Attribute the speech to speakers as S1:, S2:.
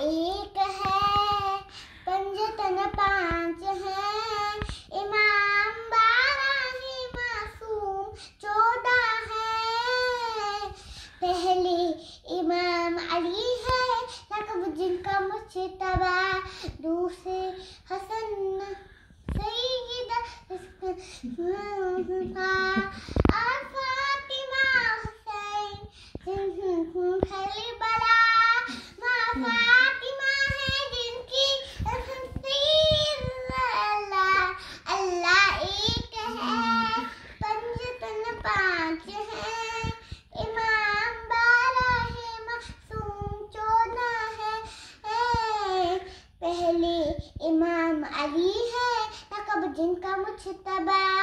S1: एक है, पंजतन पांच हैं, इमाम 12 है, मासूम 14 है। पहले इमाम अली है, लक़ब जिनका मुज्तबा, दूसरे हसन सईदा और फातिमा हुसैन खलीबला। माँ फातिमा है जिनकी अल्लाह एक है, पंजतन पांच हैं, इमाम 12 है, मासूम 14 है। पहले इमाम अली है, लक़ब जिनका मुज्तबा,